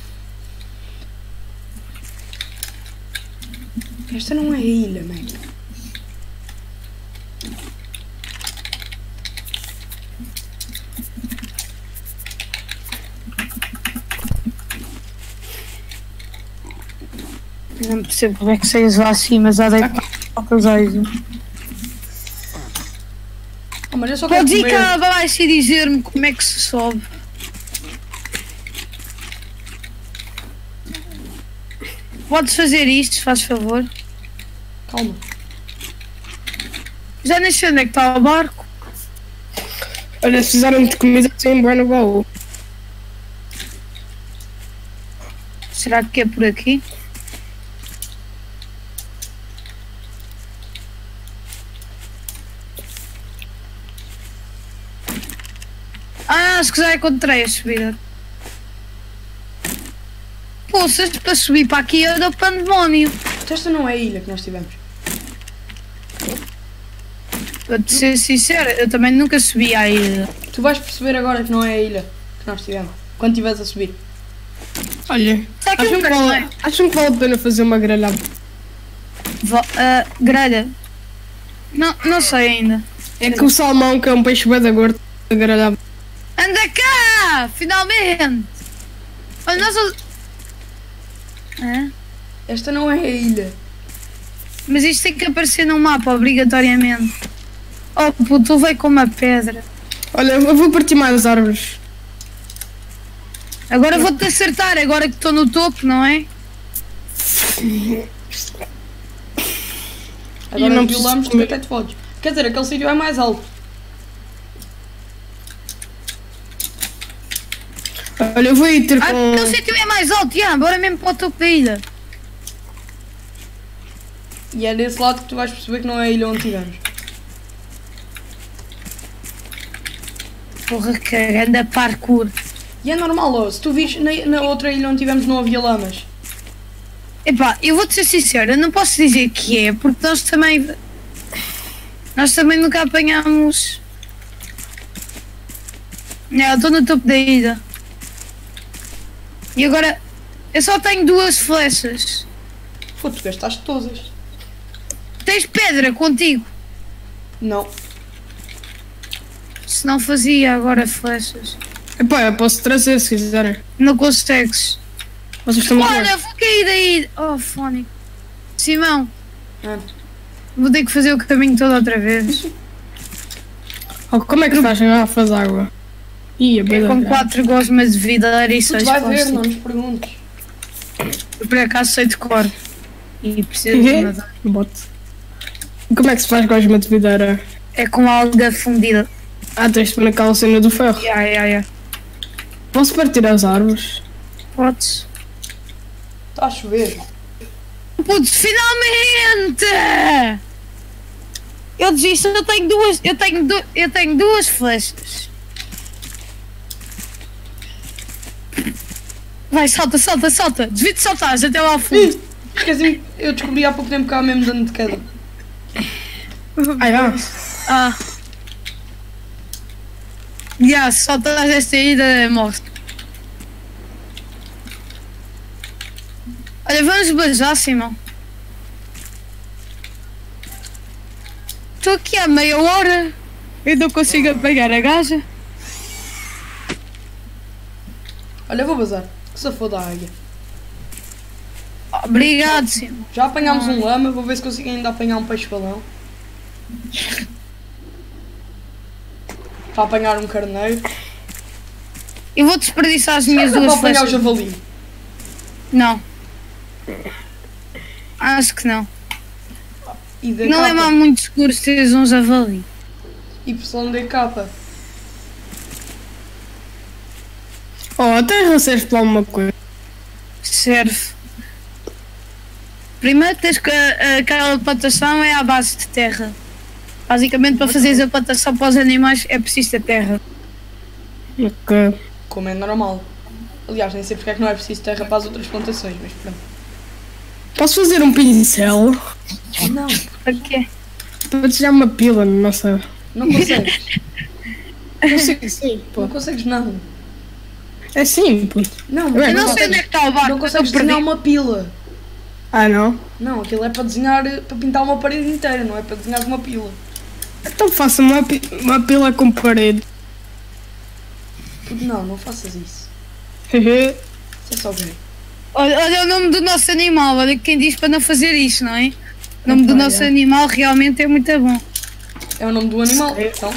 Esta não é a ilha, man. Não percebo como é que saís lá assim, mas há de qualquer coisa. Oh, mas eu só quero Podes ir comer. cá abaixo e dizer-me como é que se sobe. Podes fazer isto, faz favor. Calma. Já nem sei onde é que está o barco. Olha, se fizeram de comida, tem bem no baú. Será que é por aqui? Ah, acho que já encontrei a subida. Poças, para subir para aqui era o pandemónio. Esta não é a ilha que nós tivemos. Para te ser sincero, eu também nunca subi à ilha. Tu vais perceber agora que não é a ilha que nós tivemos. Quando estiveres a subir. Olha, Está aqui acham um que, caralho. acham que vale a pena fazer uma grelhada? Grelha. Não sei ainda. É que o salmão, que é um peixe bem da gordo, grelhada. Anda cá! Finalmente! Olha, nós... Esta não é a ilha. Mas isto tem que aparecer no mapa, obrigatoriamente. Oh puto, veio com uma pedra. Olha, eu vou partir mais as árvores. Agora vou-te acertar, agora que estou no topo, não é? Agora não violamos preciso tu até te fodes. Quer dizer, aquele sítio é mais alto. Olha, eu vou ir ter Ah, com... aquele sítio é mais alto, já, bora mesmo para o topo da ilha. E é desse lado que tu vais perceber que não é a ilha onde estivemos. Porra, que grande parkour. E é normal, ó, se tu vires na outra ilha onde estivemos não havia lamas. Epá, eu vou-te ser sincero, eu não posso dizer que é, porque nós também nunca apanhamos... Não, eu estou no topo da ilha. E agora, eu só tenho 2 flechas. Pô, tu gastaste todas. Tens pedra contigo? Não. Se não fazia agora flechas. Epá, eu posso trazer se quiserem. Não consegues. Vocês estão muito Olha, vou cair daí. Oh, fónico. Simão, Ah. vou ter que fazer o caminho todo outra vez. Oh, como é que fazem garrafas de água? Ia, É com 4 gosmas de videira e Tu 6 vai ver, plásticos. não nos perguntes. Eu por acaso sei de cor. E preciso de nadar. Bote. Como é que se faz gosma de videira? É com alga fundida. Ah, tens de pôr naquela cena do ferro. Ya. Posso partir as árvores? Podes. Está a chover. Putz, finalmente! Eu desisto, eu tenho duas flechas. Vai, salta. Devia-te saltares até lá ao fundo. Esqueci-me, eu descobri há pouco tempo que há mesmo dano de queda. Ah. Se saltares esta ida, morre. Olha, vamos beijar, Simão. Estou aqui há meia hora. Eu não consigo apanhar a gaja. Olha, vou bazar. Que se foda a águia. Obrigado, Simão. Já apanhámos um lama, vou ver se consigo ainda apanhar um peixe-balão. Para apanhar um carneiro. Eu vou desperdiçar as minhas Será que duas para apanhar o flechas. javali. Não. Acho que não. E da Não é capa. mal muito seguro se teres um javali. YDK. Oh, a terra serve para alguma coisa. Serve. Primeiro tens que aquela plantação é à base de terra. Basicamente para fazeres a plantação para os animais é preciso ter terra. Ok. Como é normal. Aliás, nem sei porque é que não é preciso terra para as outras plantações, mas pronto. Posso fazer um pincel Não, Para quê? para desenhar uma pila, não sei. não consegues. Consigo sim, pô. Não consegues nada. É simples. Não, Eu Eu não sei onde é que está o barco, não eu estou consegues desenhar perdido. uma pila. Ah, não? Não, aquilo é para desenhar, para pintar uma parede inteira, não é para desenhar uma pila. Então faça uma pila com parede. Não, não faças isso. Hehe. Isso é só gay. Olha o nome do nosso animal, olha quem diz para não fazer isto, não é? O nome do nosso animal realmente é muito bom. É o nome do animal, então.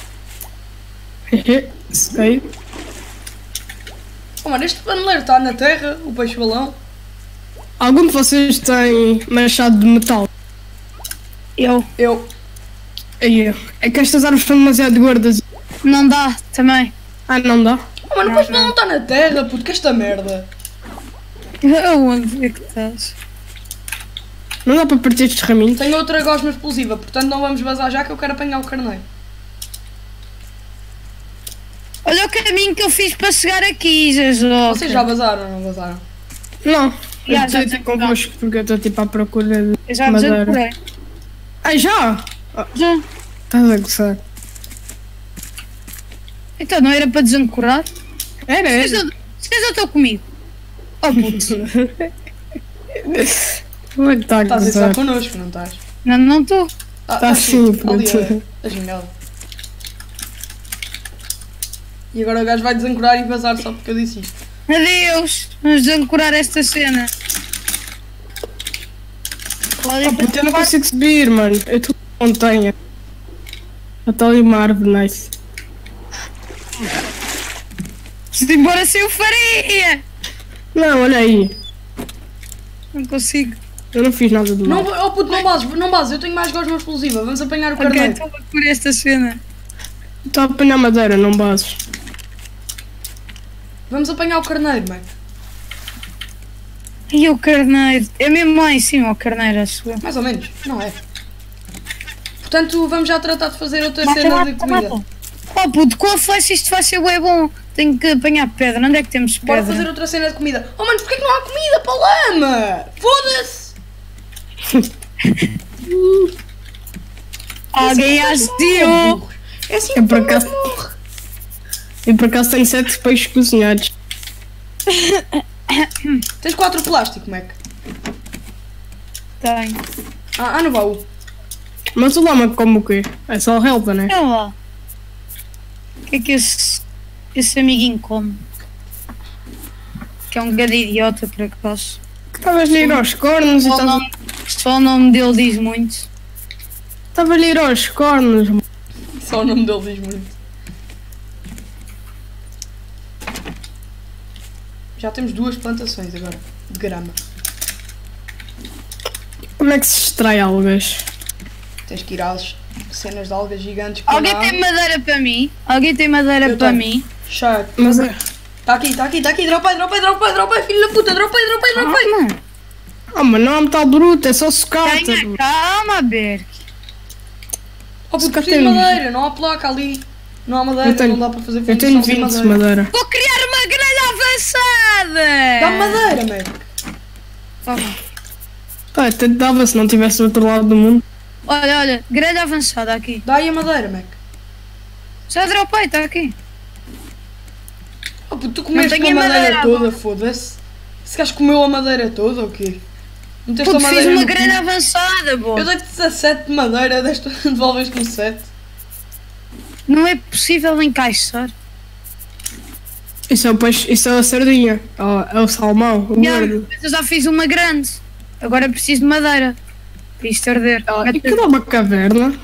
Sei. Oh, mano, este paneleiro está na terra, o peixe-balão. Algum de vocês tem machado de metal? Eu. Aí, é que estas árvores são demasiado gordas. Não dá, também. Ah, não dá? Oh, mano, o peixe-balão está na terra, puto, que esta merda. Aonde é que estás? Não dá para partir estes raminhos? Tenho outra gosma explosiva, portanto não vamos vazar já que eu quero apanhar o carneiro. Olha o caminho que eu fiz para chegar aqui, Jesus. Vocês já vazaram ou não vazaram? Não. Já Eu estou desancorei. convosco porque eu estou tipo à procura de Eu já madeira. desancorei. Ah, já? Já. Estás a gozar? Então não era para desancorar? Era. Vocês já estão comigo. Oh puto. Como é que está a Estás a gozar? estar connosco, não estás? Não estou. Tá sim, ali puto. a gingada. E agora o gajo vai desancorar e vazar só porque eu disse isto. Adeus. Vamos desancorar esta cena. Oh, puto, eu não consigo subir, mano. Eu estou na montanha. Está ali uma árvore, nice. Preciso ir embora sem o farinha. Não, olha aí. Não consigo. Eu não fiz nada de Não, mal. oh puto, não bases, eu tenho mais gosma explosiva, vamos apanhar o Ok, carneiro. estou a por esta cena. Estou a apanhar madeira, não bases. Vamos apanhar o carneiro, mano. E o carneiro? É mesmo lá em cima o carneiro, acho eu. Mais ou menos, não é? Portanto, vamos já tratar de fazer outra cena de comida. Oh puto, com a flecha isto vai ser bem bom. Tenho que apanhar pedra. Onde é que temos Bora pedra? fazer outra cena de comida. Oh mano, porquê que não há comida para lama? Foda-se! Alguém assistiu. É assim Eu que por o acaso- morre. Eu por acaso tenho 7 peixes cozinhados. Tens 4 plástico, Mac. Tenho. No baú. Mas o lama come o quê? É só relva, né? Olha lá. O que é que esse amiguinho come? Que é um grande idiota, por acaso. Estavas a ir aos cornos e Só o nome dele diz muito. Estava a ir aos cornos, mano. Só o nome dele diz muito. Já temos 2 plantações agora, de grama. Como é que se extrai algas? Tens que ir às cenas de algas gigantes. que Alguém lá- tem madeira para mim? Alguém tem madeira Eu para tenho. mim? Chato. Mas Tá aqui, dropei, filho da puta, dropei. Calma. mas não há metal bruto, é só sucata. Tenha calma, Berk. Oh puto, cá preciso de temos. madeira, não há placa ali. Não há madeira, Eu tenho- não dá para fazer Eu tenho fundição sem 20 de madeira. madeira. Vou criar uma grelha avançada! Dá-me madeira, Mac. Toma. Pá, até te dava se não tivesse do outro lado do mundo. Olha, grelha avançada aqui. Dá aí a madeira, Mac. Já dropei, está aqui. Oh puto, tu comeste tenho a madeira madeira, toda, foda-se. Esse gajo comeu a madeira toda ou quê? Meteste a Puto, fiz madeira uma no cu. grelha avançada, boa. Eu dei-te 17 de madeira, devolveste-me 7. Não é possível encaixar. Isso é o peixe, isso é a sardinha. É o salmão, o gordo. Mas eu já fiz uma grande. Agora preciso de madeira. Para isto arder. E que dá uma caverna?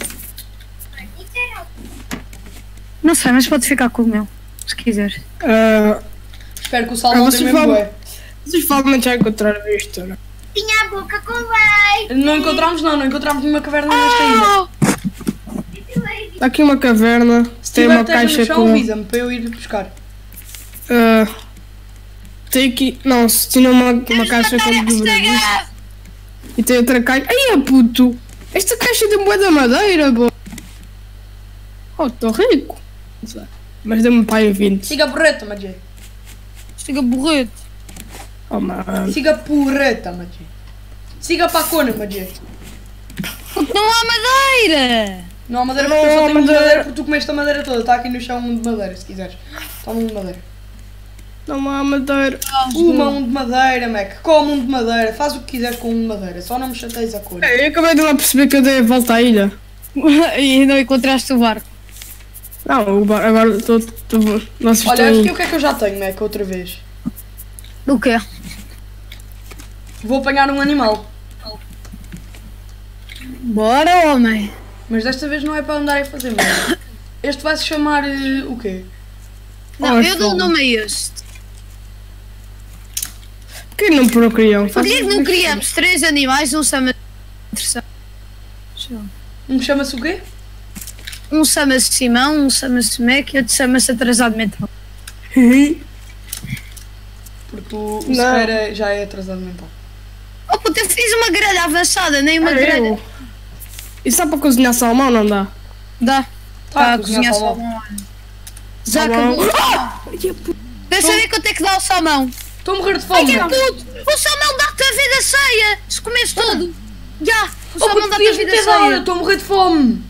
Não sei, mas pode ficar com o meu. Se quiser. Ah, Espero que o salmão vocês tenha mesmo vão- bué. vocês provavelmente já encontraram isto, né? Tinha a boca com leite. Não encontramos nenhuma caverna nesta ilha. Oh! Está aqui uma caverna. Se Tem tiver uma terra caixa no chão, com. avisa-me para eu ir buscar. Ah, tem aqui. Não, se tinha uma caixa com dobradilhos. E tem outra caixa. Ai, puto! Esta caixa tem bué da madeira, bo. Oh, estou rico. Não sei. Mas deu-me pai 20. Siga a porreta, Magé. Chega borrete. Oh, mano. Siga a porreta, Magé. Siga para a cona, Magé. Porque não há madeira. Não há madeira Não porque eu só há tenho madeira. madeira porque tu comeste a madeira toda. Está aqui no chão um de madeira, se quiseres. Toma um de madeira. Não há madeira. Um de madeira, Mac. Come um de madeira. Faz o que quiseres com um de madeira. Só não me chateies a cor. Eu acabei de lá perceber que eu dei a volta à ilha. E não encontraste o barco. Não, agora estou. Vocês Olha, estão. aqui o que é que eu já tenho, Mac, outra vez? O quê? Vou apanhar um animal. Bora, homem. Mas desta vez não é para andar a fazer merda. Este vai se chamar o quê? Não, Oh, eu dou o fome. nome a este. Por que não procriam? Por que é que não criamos 3 animais? Um chama-se interessante. Chama-se o quê? Um chama-se Simão, um chama-se Mac e outro chama-se atrasado mental. Porque o Não. Ferreira já é atrasado mental. Oh puta, eu fiz uma grelha avançada, nem uma grelha. Isso dá para cozinhar salmão, não dá? Dá. Tá, a cozinhar salmão. salmão. Já Salmão. acabou. Deixa eu ver quanto é que dá o salmão. Estou a morrer de Ai, fome. que é puto! O salmão dá-te a vida cheia! Se comes tudo! Já! O Oh, salmão puto, dá-te a podias vida ter dado, cheia! estou a morrer de fome.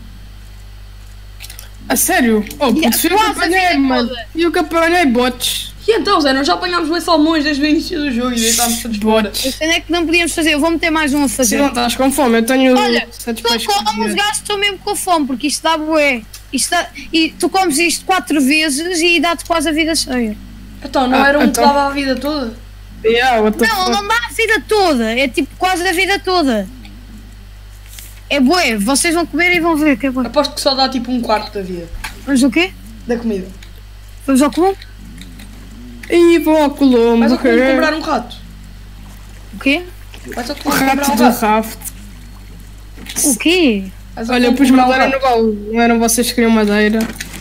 A sério? Oh, Yeah, putz, eu que quase a apanhei, vida mano. toda. Eu que apanhei botes. E então, Zé, nós já apanhámos bem salmões desde o início do jogo e deitámos todos fora. Botes. Eu sei é que não podíamos fazer, eu vou meter mais um a Se fazer. não estás com fome, eu tenho Olha, 7 tu peixes. comes, os gajos estão mesmo com fome, porque isto dá bué. Isto dá, e tu comes isto 4 vezes e dá-te quase a vida cheia. Então, não era um que então. dava a vida toda? Yeah, what the Não, fuck? não dá a vida toda, é tipo quase a vida toda. É bué, vocês vão comer e vão ver que é bué. Aposto que só dá tipo um quarto da vida. Mas o quê? Da comida. Vamos ao comum? Ih, vou ao Colombo. Vais ao Colombo comprar um rato. O quê? Vais ao O Colombo comprar rato um de rato. raft. O quê? Vais ao Olha, Colombo pus comprar um madeira rato. no baú. Não eram vocês que queriam madeira?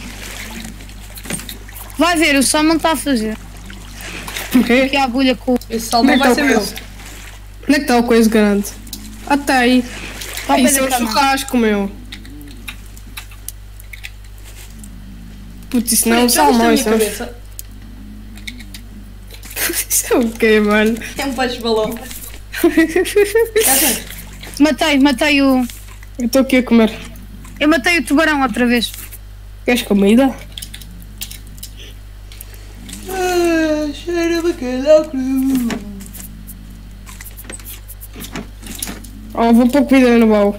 Vai ver, o salmão está a fazer. O quê? Aqui há a agulha com. Esse salmão Onde é que vai ser tá o meu. coisa? Onde é que está o coisa grande? Ah, tá aí. Está ao pé Isso é da um cama. churrasco, meu. Putz, isso não é um Já viste a salmão, minha isso é um... cabeça? Isso é o quê, mano? É um peixe balão. É assim. Matei o. Eu estou aqui a comer. Eu matei o tubarão outra vez. Queres comida? Cheira bacalhau cru. Oh, vou pôr comida no baú.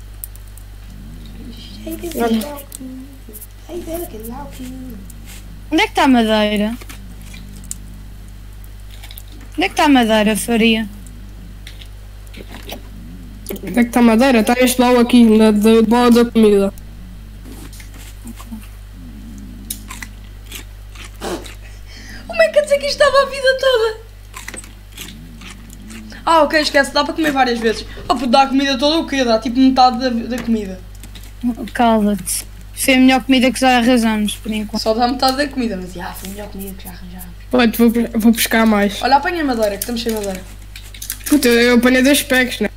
Onde é que está a madeira? Onde é que está a madeira, Faria? Onde é que está a madeira? Está este baú aqui, do baú da comida. Como é que quer dizer que isto estava a vida toda? Ah, ok, esquece, dá para comer várias vezes. Oh, puto, dá a comida toda o quê? Dá tipo metade da comida. Cala-te. Foi a melhor comida que já arrasamos, por enquanto. Só dá metade da comida, mas foi a melhor comida que já arranjámos. Pode, vou pescar mais. Olha, apanha madeira, que estamos sem madeira. Puta, eu apanhei 2 packs, né?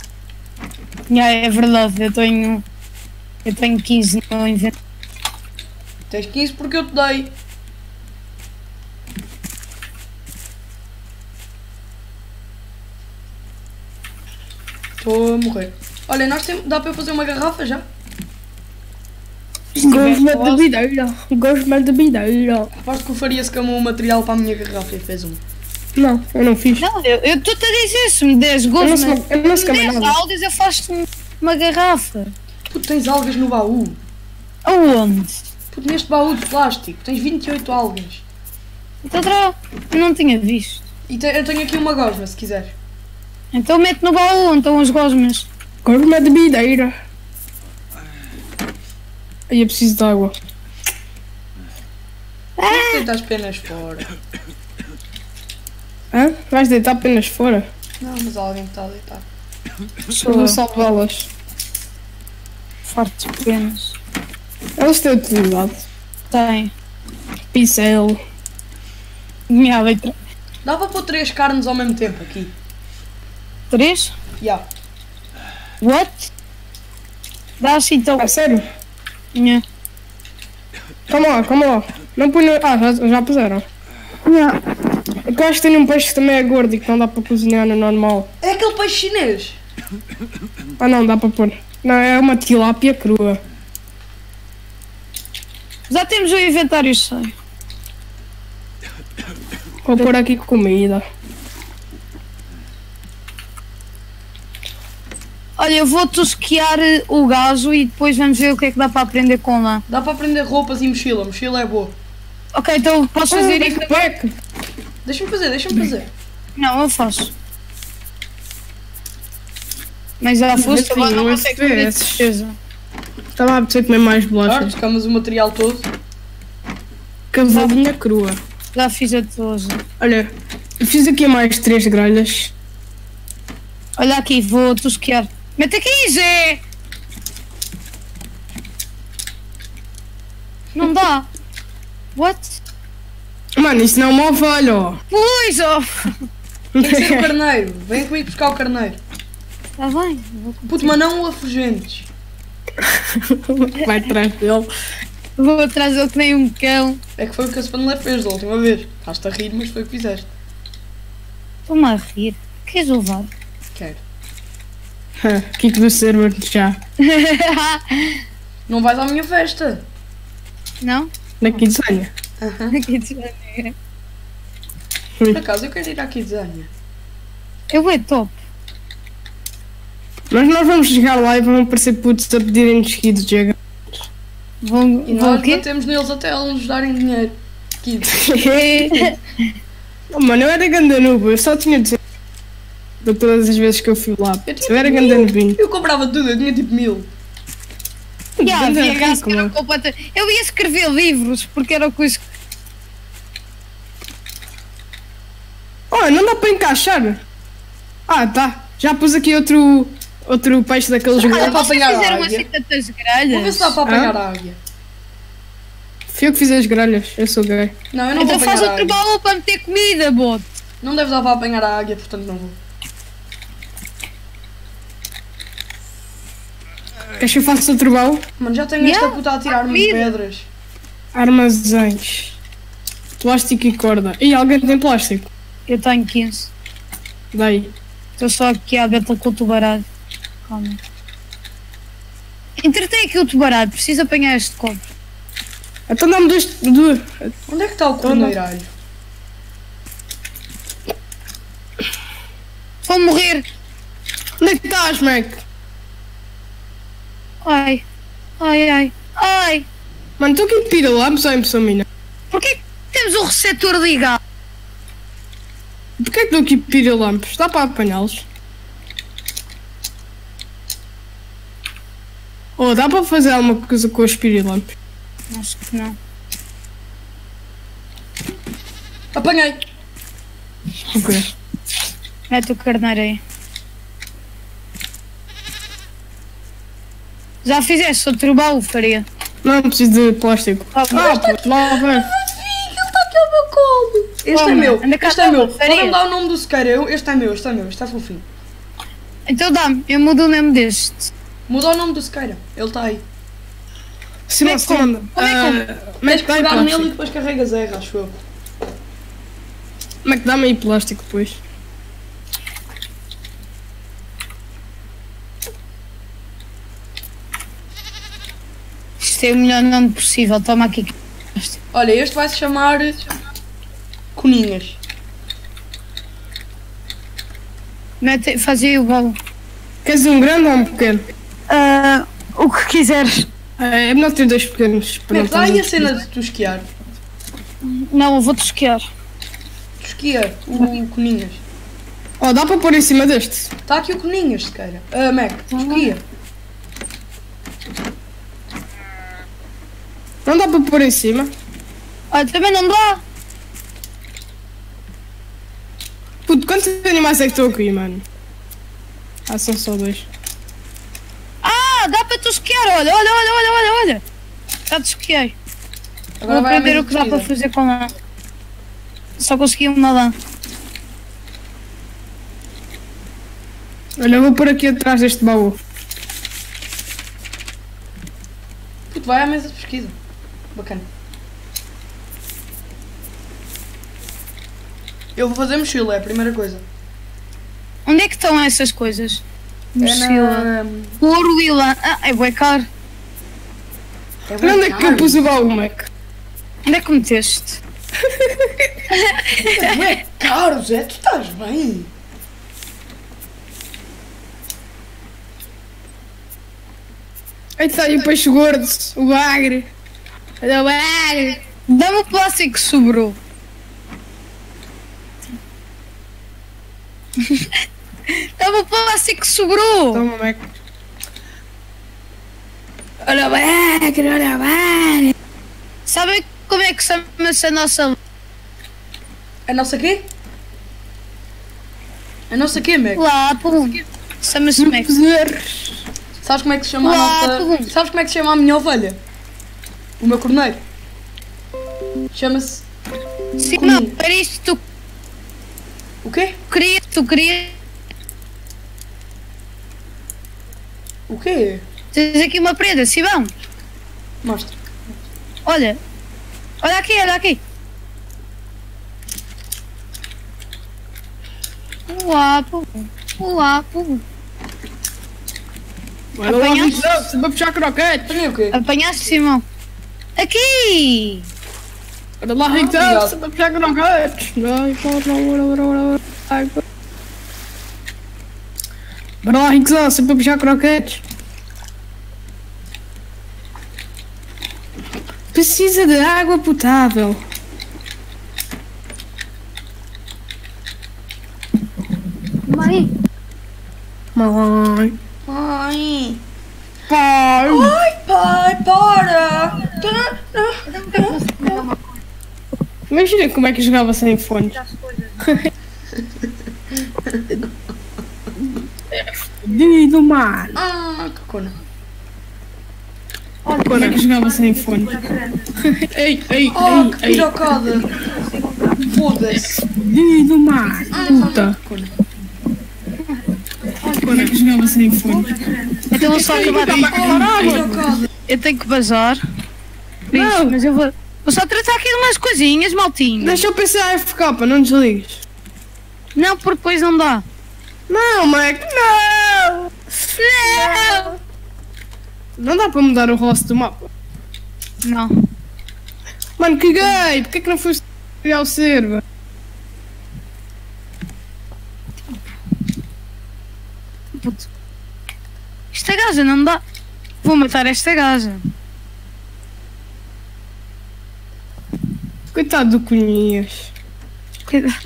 É verdade, eu tenho 15 no inventário. Tens 15 porque eu te dei. Estou a morrer. Olha, dá para eu fazer uma garrafa já? Gosto de videira. Gosto de videira. Aposto que o Faria se camou o material para a minha garrafa e fez uma. Não, eu não fiz. Não, eu estou-te a dizer, se me des gosto, Eu não sei se me des nada. áudios, eu faço uma garrafa. Puto, tens algas no baú. Aonde? Puto, neste baú de plástico tens 28 algas. Então, eu não tinha visto. E eu tenho aqui uma gosma, se quiseres. Então mete no baú, então as gosmas. Gosto de videira. Aí eu preciso de água. Por que deitas as penas fora? Hã? Vais deitar apenas fora? Não, mas há alguém que está a deitar. Eu vou salvá-las. Fartos pequenos. Elas têm utilidade. Tem. Pincel. Minha letra. Dá para pôr 3 carnes ao mesmo tempo aqui. 3? Ya. What? Dá assim então. Ah, sério? Yeah. Calma lá. Não põe no... Ah, já puseram. Yeah. Eu acho que tem um peixe que também é gordo e que não dá para cozinhar no normal. É aquele peixe chinês. Ah não, dá para pôr. Não, é uma tilápia crua. Já temos o inventário cheio. Vou pôr aqui comida. Olha, eu vou tosquear o gajo e depois vamos ver o que é que dá para aprender com lá. Dá para prender roupas e mochila. Mochila é boa. Ok, então posso fazer isso? Backpack. Deixa-me fazer. Não, eu faço. Mas já foste, Enfim, agora não não consegue ter FPS. certeza. Estava a apetecer comer mais Claro, bolachas. buscamos o material todo. Cavalinha crua. Já fiz a todos. Olha, eu fiz aqui mais 3 grelhas. Olha aqui, vou tosquear. Mete aqui, Zé! Não dá. What? Mano, isso não é uma ovelha, ó. Pois, ó! Tem que ser o carneiro. Vem comigo buscar o carneiro. Tá bem. Puto, mas não o afugentes. Vai atrás dele. Vou atrás dele que nem um cão. É que foi o que a Spanler fez da última vez. Estás-te a rir, mas foi o que fizeste. Estou-me a rir. Queres levar? Quero. Kick do server já. Não vais à minha festa. Não? Na Kidzania. Aham. Aqui te vai. Por acaso, eu quero ir à Kidzania. Eu é top. Mas nós vamos chegar lá e vão aparecer putos a pedirem-nos seguidos, chega. Vão, E vão nós o quê? batemos neles até eles nos darem dinheiro. Kids. Oh, mano, eu era ganda noob, eu só tinha de dizer de todas as vezes que eu fui lá. Eu era ganda noobinho. Eu comprava tudo, eu tinha tipo 1000. Yeah, Ganda havia gajos rico, que eram mano. completamente... Eu ia escrever livros porque era coisa que... Oh, não dá para encaixar. Ah, tá. Já pus aqui outro peixe daqueles Dá grandes. para Vocês apanhar a fizeram águia. assim tantas Vou ver grelhas. se dá para apanhar a águia. Fui eu que fiz as grelhas, eu sou gay. Não, eu não Então vou faz apanhar a outro águia. baú para meter comida, bote. Não deve dar para apanhar a águia, portanto não vou. Queres que eu faça outro baú? Mano, já tenho Yeah, esta puta a tirar-me comida. pedras. Armazéns. Plástico e corda. E alguém tem plástico? Eu tenho 15. Daí. Estou só aqui a beta com o tubarado. Calma. Entretém aqui o tubarado. Preciso apanhar este cobre. Então dá-me dois. Onde é que está o corneiralho? Vou morrer. Onde é que estás, Mac? Ai. Ai, ai. Ai. Mano, estou aqui de pirilampos ou é impressão minha? Porquê que temos o receptor ligado? Porquê que estou aqui de pirilampos? Dá para apanhá-los? Oh, dá para fazer alguma coisa com os pirilampos? Acho que não. Apanhei! Ok. Mete o carneiro aí. Já fizeste outro baú, Faria? Não preciso de plástico. Ah, Puto, lá vai. Ele está aqui ao meu colo! Este Oh, é meu, anda cá, este é meu. Faria. Podem dar o nome do sequeiro. Este é meu, este é meu, este é fofinho. Então dá-me, eu mudo o nome deste. Muda o nome do sequeiro. Ele está aí. Simão, Como é que Simão. como? Tens Mas que dá aí pegar nele e plástico. depois carregas R, acho eu. Como é que dá-me aí plástico depois? Isto é o melhor nome possível. Toma aqui. Olha, este vai se chamar Coninhas. Mete, faz aí o baú. Queres um grande ou um pequeno? O que quiseres. É melhor ter dois pequenos. Para não Mete, dá aí a estarmos cena de tosquiar. Não, eu vou tosquear. Tosquia o Coninhas. Oh, dá para pôr em cima deste? Está aqui o Coninhas, sequeira. Mac, tosquia. Não dá para pôr em cima? Olha, também não dá. Puto, quantos animais é que estão aqui, mano? Ah, são só dois. Ah, dá para tosquear. Olha. Já tosqueei. Agora Vou vai à aprender mesa o que dá de para pesquisa. fazer com lã. Só consegui uma lã. Olha, eu vou pôr aqui atrás deste baú. Puto, vai à mesa de pesquisa. Bacana. Eu vou fazer mochila, é a primeira coisa. Onde é que estão essas coisas? É Mochila. na... Ouro e lã. Ah, é bué caro. É Onde é que eu caro. pus o baú, Mac? Onde é que meteste? É caro, Zé, tu estás bem? Aí está aí o peixe gordo, o bagre. Olha o bagre. Dá-me o plástico que sobrou. Dá-me o plástico plástico que sobrou. Toma, Mac. Olha bem. Sabem como é que chama-se a nossa... A nossa quê? A nossa quê, Mac? Lá, pum. Chama-se Max. Sabes como é que se chama a Olá, nossa... Sabes como é que se chama a minha ovelha? O meu corneiro. Chama-se... Sim, Comigo. não, era isto que O quê? tu querias. O quê? Tens aqui uma prenda, Simão. Mostra. Olha. Olha aqui, olha aqui. Uá, pum. Uá, pum. Olha lá, Apanhaste? Rick, para puxar croquete. Apanhei o quê? Apanhaste, Simão? Aqui! Olha lá, Rick, obrigado. para puxar croquete. Bora lá, Rick, sempre para puxar croquetes. Precisa de água potável. Mãe. Mãe. Ai. Pai. Ai, pai, para. Imagina como é que jogava sem fones. Fudido, mano. Ah, que cona. Como é que jogava sem fones? Ei, Ah, que pirocada. Foda-se. Fudido, mano. Puta. Como é que jogava sem fones? Então vou só acabar de... Pirocada. Eu tenho que bazar. Não. Mas eu vou só tratar aqui de umas coisinhas, maltinho. Deixa eu pensar AFK, não desligues. Não, porque depois não dá. Não, Mac, não! Não! Não dá para mudar o rosto do mapa. Não. Mano, que gay! Porquê que não foste criar o server? Puto. Esta gaja não dá. Vou matar esta gaja. Coitado do Cunhas. Cuidado.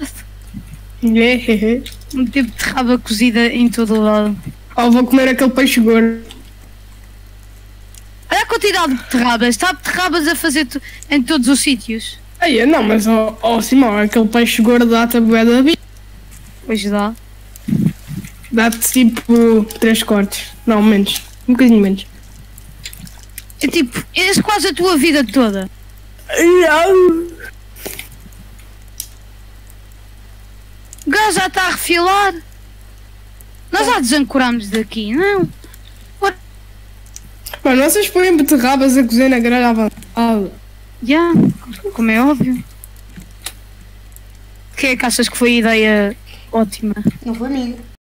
Um tipo de raba cozida em todo o lado. Oh, vou comer aquele peixe gordo. Olha a quantidade de terrabas. Está terrabas a fazer em todos os sítios. Aí, não, mas Simão, aquele peixe gordo dá-te a bué da vida. Pois dá. Dá-te tipo 3 cortes. Não, menos. Um bocadinho menos. É tipo, és quase a tua vida toda. O gajo já está a refilar. Nós já desancorámos daqui, não? Mano, vocês põem beterrabas a cozer na grelha avançada. Já, como é óbvio. Que é que achas que foi a ideia ótima? Não foi minha.